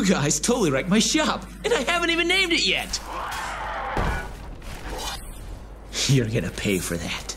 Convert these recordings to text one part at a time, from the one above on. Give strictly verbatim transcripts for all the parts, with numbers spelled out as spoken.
guys totally wrecked my shop, and I haven't even named it yet! You're gonna pay for that.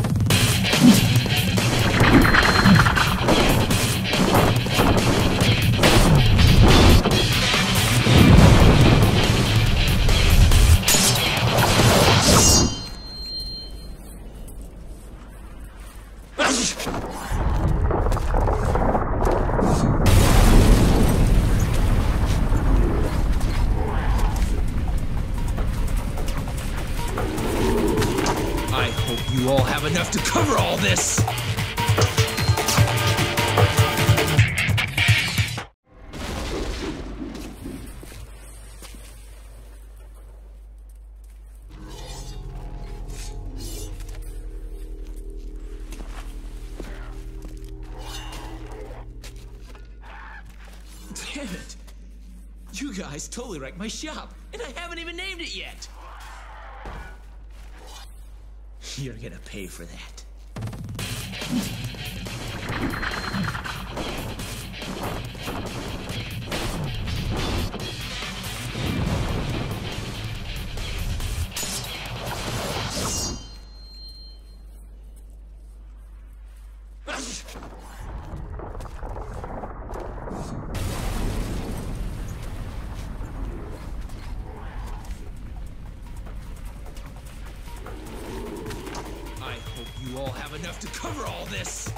I hope you all have enough to cover all this! Damn it! You guys totally wrecked my shop, and I haven't even named it yet! You're gonna pay for that. I hope you all have enough to cover all this!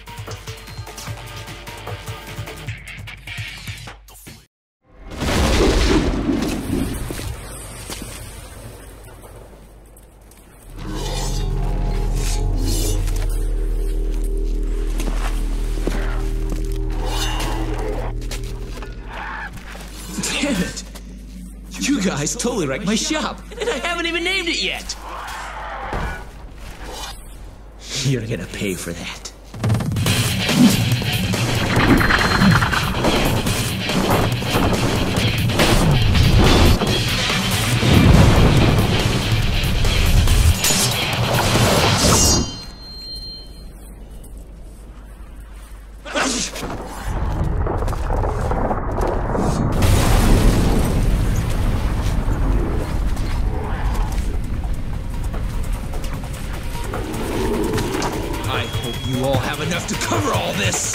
Damn it! You guys totally wrecked my shop, and I haven't even named it yet! You're gonna pay for that. I hope you all have enough to cover all this!